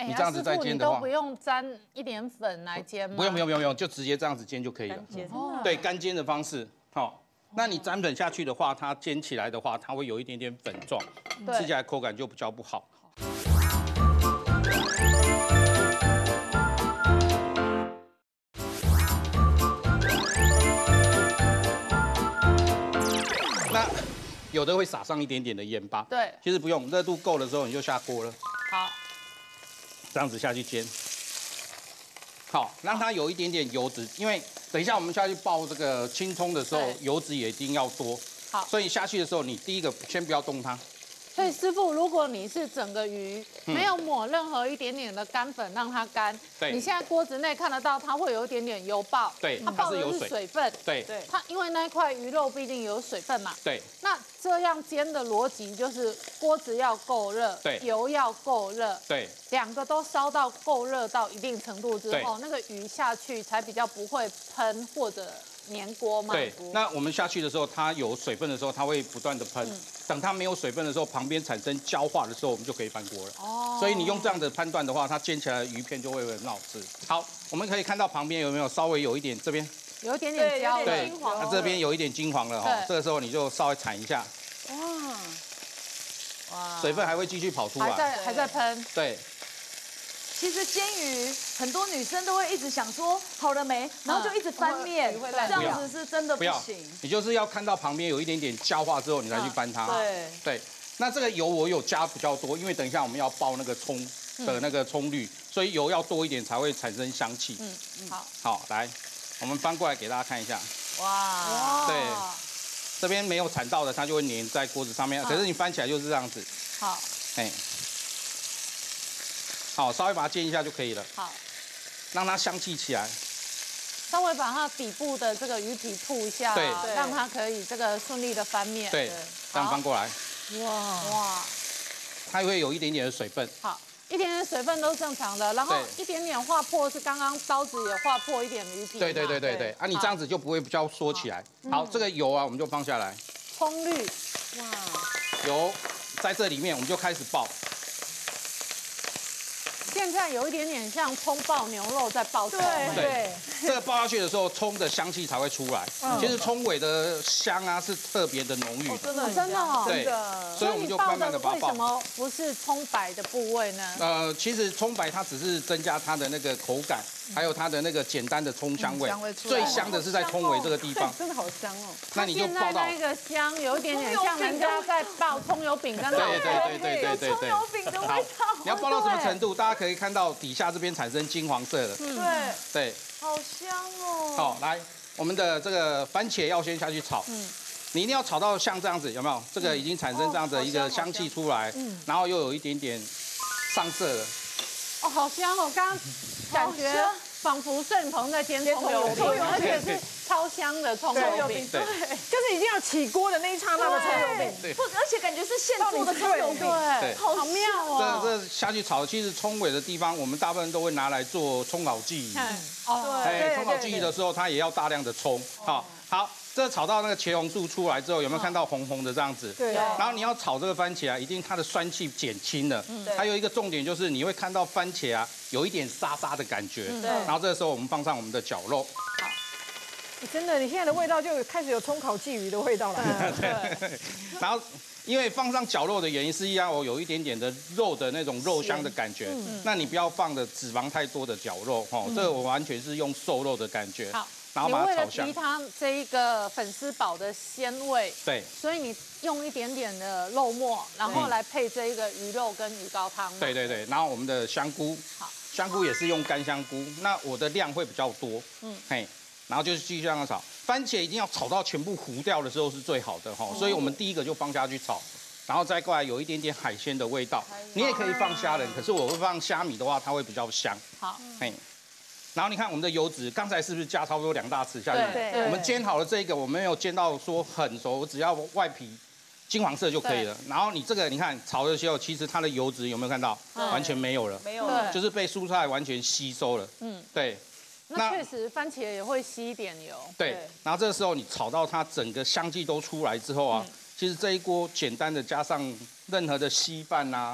你这样子再煎的话， 都不用沾一点粉来煎吗？ 不用，就直接这样子煎就可以了。对，干煎的方式，好。那你沾粉下去的话，它煎起来的话，它会有一点点粉状，吃起来口感就比较不好。那有的会撒上一点点的盐巴， 对， 其实不用，热度够的时候你就下锅了。 好， 这样子下去煎。好，让它有一点点油脂，因为等一下我们下去爆这个青葱的时候，油脂也一定要多。 好， 所以下去的时候，你第一个先不要动它。 所以师傅，如果你是整个鱼没有抹任何一点点的干粉让它干，你现在锅子内看得到它会有一点点油爆， 对， 它爆的是水分， 对， 它因为那块鱼肉毕竟有水分嘛， 对。 那这样煎的逻辑就是锅子要够热， 对， 油要够热， 对， 两个都烧到够热到一定程度之后，那个鱼下去才比较不会喷或者粘锅嘛。 对，那我们下去的时候，它有水分的时候，它会不断的喷。等它没有水分的时候，旁边产生焦化的时候，我们就可以翻锅了。哦。所以你用这样的判断的话，它煎起来的鱼片就会很好吃。好，我们可以看到旁边有没有稍微有一点这边有一点点焦， 对，那这边有一点金黄了哈，这个时候你就稍微铲一下。哇，水分还会继续跑出来， 还在喷。 对。 其实煎鱼很多女生都会一直想说好了没，然后就一直翻面，这样子是真的不行。 你就是要看到旁边有一点点焦化之后，你才去翻它。对。那这个油我有加比较多，因为等一下我们要爆那个葱的那个葱绿，所以油要多一点才会产生香气。 好。 好，来，我们翻过来给大家看一下。 哇。 对。这边没有铲到的，它就会粘在锅子上面。可是你翻起来就是这样子。 好。 哎。好，稍微把它煎一下就可以了。 好， 让它香气起来。 稍微把它底部的这个鱼皮铺一下，对，让它可以这个顺利的翻面。 对，这样翻过来。 哇， 它会有一点点的水分。 好，一点点水分都正常的，然后一点点划破是刚刚刀子也划破一点鱼皮。 对。啊，你这样子就不会比较缩起来。好，这个油啊，我们就放下来。 葱绿， 哇，油在这里面，我们就开始爆。 现在有一点点像葱爆牛肉在爆葱。 对，这个爆下去的时候，葱的香气才会出来。其实葱尾的香啊是特别的浓郁。 真的哦。 对，所以我们就慢慢的把它爆。 为什么不是葱白的部位呢？ 其实葱白它只是增加它的那个口感，还有它的那个简单的葱香味。最香的是在葱尾这个地方。 真的好香哦。 那你就爆到那个香，有一点点像人家在爆葱油饼跟老对。 葱油饼的味道。 你要爆到什么程度？大家可以看到底下这边产生金黄色的。对。 好香哦。 好，来，我们的这个番茄要先下去炒。你一定要炒到像这样子，有没有？这个已经产生这样的一个香气出来，然后又有一点点上色了。 哦，好香哦！刚刚感觉仿佛盛鹏在煎葱油饼，而且是超香的葱油饼， 对，就是已经要起锅的那一刹那的葱油饼， 对，而且感觉是现做的葱油饼， 对，好妙哦。 这下去炒，其实葱尾的地方，我们大部分都会拿来做葱烤记忆。对，葱烤记忆的时候，它也要大量的葱。好，这炒到那个茄红素出来之后，有没有看到红红的这样子？ 对。 然后你要炒这个番茄啊，一定它的酸气减轻了。还有一个重点就是你会看到番茄啊有一点沙沙的感觉。然后这个时候我们放上我们的绞肉。好。 真的，你现在的味道就开始有葱烤鲫鱼的味道了。 对。然后因为放上绞肉的原因是要有一点点的肉的那种肉香的感觉。那你不要放的脂肪太多的绞肉哈，这个我完全是用瘦肉的感觉。 好。 然后把它炒香。 你为了提它这一个粉丝煲的鲜味， 对， 所以你用一点点的肉末，然后来配这一个鱼肉跟鱼高汤。 对。然后我们的香菇，好，香菇也是用干香菇，那我的量会比较多，然后就是继续让它炒。番茄一定要炒到全部糊掉的时候是最好的哈，所以我们第一个就放下去炒，然后再过来有一点点海鲜的味道。你也可以放虾仁，可是我会放虾米的话，它会比较香。好，然后你看我们的油脂，刚才是不是加差不多2大匙下去？对。我们煎好了这个，我没有煎到说很熟，我只要外皮金黄色就可以了。然后你这个你看炒的时候，其实它的油脂有没有看到？完全没有了， 没有了， 就是被蔬菜完全吸收了。对。 那确实番茄也会吸一点油。 对。然后这个时候你炒到它整个香气都出来之后啊，其实这一锅简单的加上任何的稀饭啊。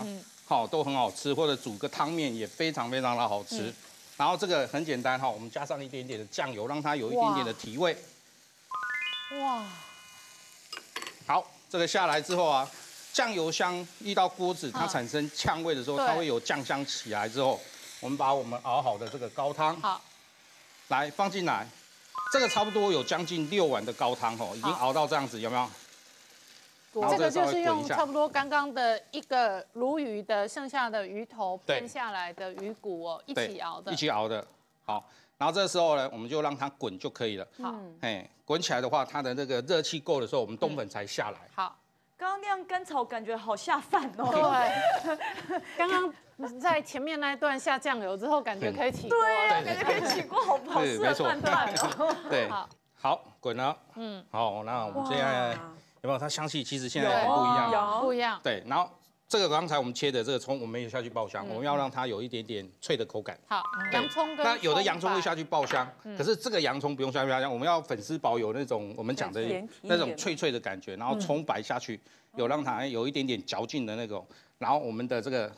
好都很好吃，或者煮个汤面也非常非常的好吃。然后这个很简单哈，我们加上一点点的酱油，让它有一点点的提味。哇！好，这个下来之后啊，酱油香一到锅子，它产生呛味的时候，它会有酱香起来之后，我们把我们熬好的这个高汤好来放进来。这个差不多有将近6碗的高汤哦，已经熬到这样子，有没有？ 这个就是用差不多刚刚的一个鲈鱼的剩下的鱼头片下来的鱼骨哦，一起熬的。一起熬的。好，然后这时候呢，我们就让它滚就可以了。好，滚起来的话，它的那个热气够的时候，我们冬粉才下来。 好， 刚刚那样干炒感觉好下饭哦。 对，刚刚在前面那一段下酱油之后，感觉可以起锅了。 对，感觉可以起锅，好适合饭团哦。 对，好，滚了。好，那我们现在。有没有？它香气其实现在很不一样， 不一样。 对，然后这个刚才我们切的这个葱，我们也下去爆香，我们要让它有一点点脆的口感。 好，洋葱跟那有的洋葱会下去爆香，可是这个洋葱不用下去爆香，我们要粉丝堡有那种我们讲的那种脆脆的感觉，然后葱白下去，有让它有一点点嚼劲的那种，然后我们的这个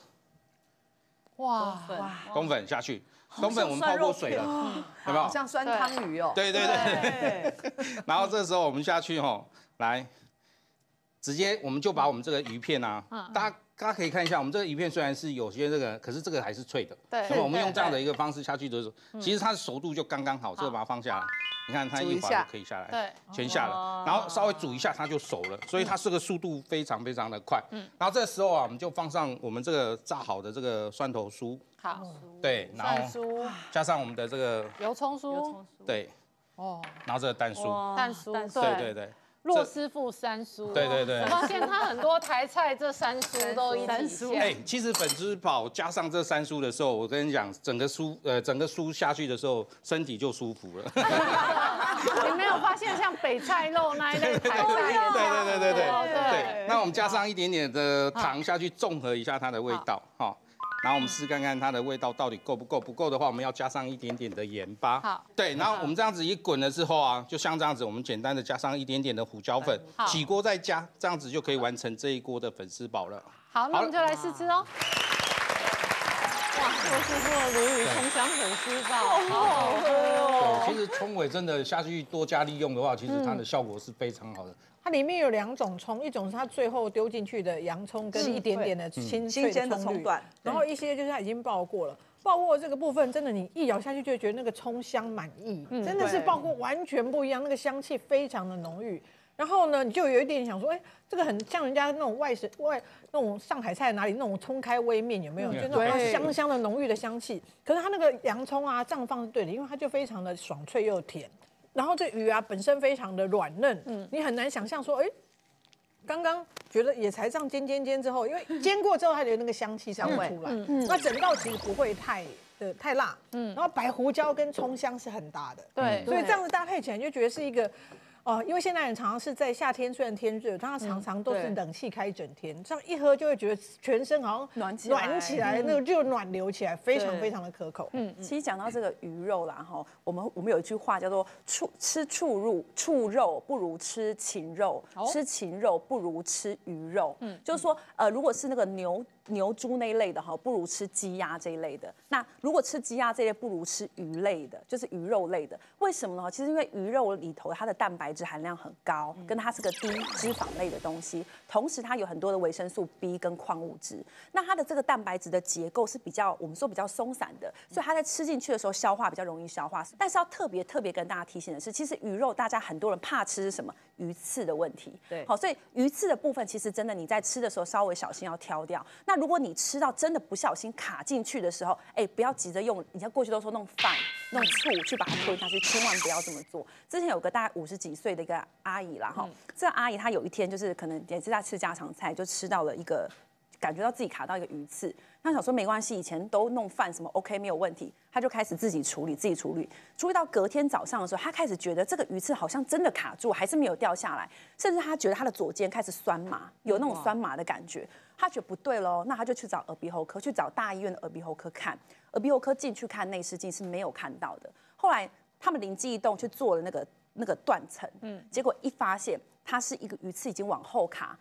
冬粉下去。冬粉我们泡过水了，有没有？ 像酸汤鱼哦。 对。然后这时候我们下去吼，来。直接我们就把我们这个鱼片啊，大家可以看一下，我们这个鱼片虽然是有些这个，可是这个还是脆的。对。那么我们用这样的一个方式下去的时候，其实它的熟度就刚刚好，这个把它放下来，你看它一会儿就可以下来，对，全下了，然后稍微煮一下它就熟了，所以它这个速度非常非常的快。然后这时候啊，我们就放上我们这个炸好的这个蒜头酥， 好， 对，然后加上我们的这个油葱酥， 对，然后这个蛋酥， 蛋酥， 对。 骆师傅三酥， 对。 我发现他很多台菜这三酥都一起下。 其实粉丝堡加上这3酥的时候，我跟你讲，整个酥下去的时候，身体就舒服了。 你没有发现像北菜肉那一类台菜也对。那我们加上一点点的糖下去，综合一下它的味道，哈。然后我们试看看它的味道到底够不够，不够的话，我们要加上一点点的盐巴。好，对，然后我们这样子一滚了之后啊，就像这样子，我们简单的加上一点点的胡椒粉，起锅再加，这样子就可以完成这一锅的粉丝堡了。 好，那我们就来试吃哦。哇，骆师傅的鲈鱼葱香粉丝堡，好好喝哦。 其实葱尾真的下去多加利用的话，其实它的效果是非常好的。 它里面有2种葱，一种是它最后丢进去的洋葱跟一点点的新鲜的葱段，然后一些就是它已经爆过了。爆过这个部分，真的你一咬下去就会觉得那个葱香满溢，真的是爆过完全不一样，那个香气非常的浓郁。然后呢，你就有一点想说，这个很像人家那种那种上海菜哪里那种葱开微面有没有？就那种香香的浓郁的香气。可是它那个洋葱啊，这样放是对的，因为它就非常的爽脆又甜。然后这鱼啊本身非常的软嫩，你很难想象说，刚刚觉得也才这样煎之后，因为煎过之后它的那个香气才会出来，那整道其实不会太辣，然后白胡椒跟葱香是很搭的，对，所以这样子搭配起来就觉得是一个。因为现代人常常是在夏天，虽然天热，但他常常都是冷气开整天，这样一喝就会觉得全身好像暖起来，那个就暖流起来，非常非常的可口。 其实讲到这个鱼肉啦，哈，我们有一句话叫做吃畜肉不如吃禽肉，吃禽肉不如吃鱼肉。就是说，如果是那个牛猪那一类的哈，不如吃鸡鸭这一类的。那如果吃鸡鸭这一类，不如吃鱼类的，就是鱼肉类的。为什么呢？其实因为鱼肉里头它的蛋白质含量很高，跟它是个低脂肪类的东西，同时它有很多的维生素 B 跟矿物质。那它的这个蛋白质的结构是我们说比较松散的，所以它在吃进去的时候消化比较容易消化。但是要特别跟大家提醒的是，其实鱼肉大家很多人怕吃是什么？鱼刺的问题。对，好，所以鱼刺的部分其实真的你在吃的时候稍微小心要挑掉。那如果你吃到真的不小心卡进去的时候，不要急着用，你像过去都说弄饭、弄醋去把它吞下去，千万不要这么做。之前有个大概50几岁的一个阿姨啦，哈，这个阿姨她有一天就是可能也是在吃家常菜，就吃到了一个感觉到自己卡到一个鱼刺，她想说没关系，以前都弄饭什么 OK 没有问题，她就开始自己处理到隔天早上的时候，她开始觉得这个鱼刺好像真的卡住，还是没有掉下来，甚至她觉得她的左肩开始酸麻，有那种酸麻的感觉。他觉得不对喽，那他就去找耳鼻喉科，去找大医院的耳鼻喉科看。耳鼻喉科进去看内视镜是没有看到的。后来他们灵机一动去做了那个断层，结果一发现它是一个鱼刺已经往后卡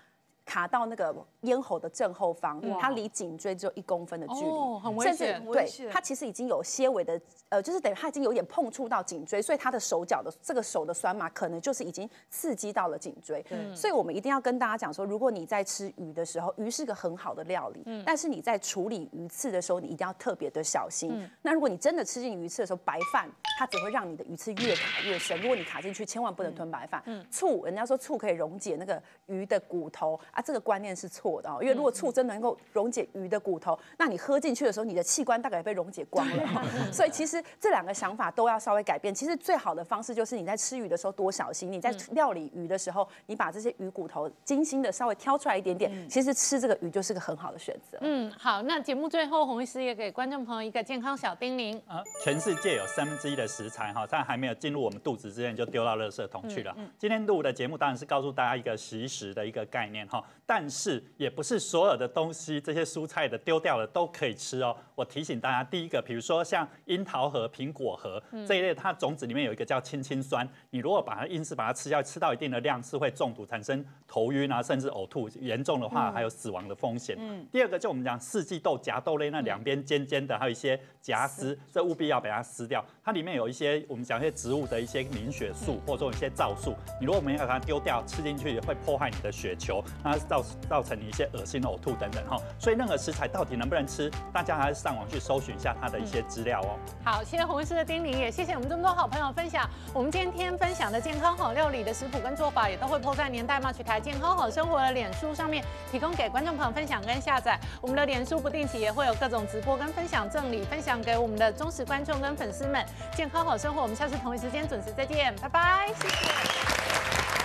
卡到那个咽喉的正后方，它离颈椎只有1公分的距离， 很危险。 对，它其实已经有些微的，就是等于它已经有点碰触到颈椎，所以它的手脚的这个手的酸麻可能就是已经刺激到了颈椎。所以我们一定要跟大家讲说，如果你在吃鱼的时候，鱼是个很好的料理，但是你在处理鱼刺的时候，你一定要特别的小心。那如果你真的吃进鱼刺的时候，白饭它只会让你的鱼刺越卡越深。如果你卡进去，千万不能吞白饭。醋，人家说醋可以溶解那个鱼的骨头啊，这个观念是错的哦。因为如果醋真的能够溶解鱼的骨头，那你喝进去的时候，你的器官大概也被溶解光了。所以其实这2个想法都要稍微改变。其实最好的方式就是你在吃鱼的时候多小心，你在料理鱼的时候，你把这些鱼骨头精心的稍微挑出来一点点，其实吃这个鱼就是个很好的选择。 好，那节目最后洪医师也给观众朋友一个健康小叮咛全世界有1/3的食材在还没有进入我们肚子之前就丢到垃圾桶去了。今天录的节目当然是告诉大家一个惜食的一个概念但是也不是所有的东西这些蔬菜的丢掉了都可以吃哦。我提醒大家，第一个，比如说像樱桃核、苹果核这一类，它种子里面有一个叫氢氰酸，你如果硬是把它吃下去，吃到一定的量是会中毒，产生头晕啊，甚至呕吐，严重的话还有死亡的风险。第二个就我们讲四季豆、夹豆类那2边尖尖的，还有一些夹丝，这务必要把它撕掉。它里面有一些我们讲一些植物的一些凝血素，或者说一些皂素，你如果没有把它丢掉，吃进去会破坏你的血球，那造成你一些恶心、呕吐等等所以任何食材到底能不能吃，大家还是上网去搜寻一下它的一些资料哦。 好，谢谢洪医师的叮咛，也谢谢我们这么多好朋友分享。我们今天分享的健康好料理的食谱跟做法，也都会po在年代Much台健康好生活的脸书上面，提供给观众朋友分享跟下载。我们的脸书不定期也会有各种直播跟分享赠礼，分享给我们的忠实观众跟粉丝们。健康好生活，我们下次同一时间准时再见，拜拜，谢谢。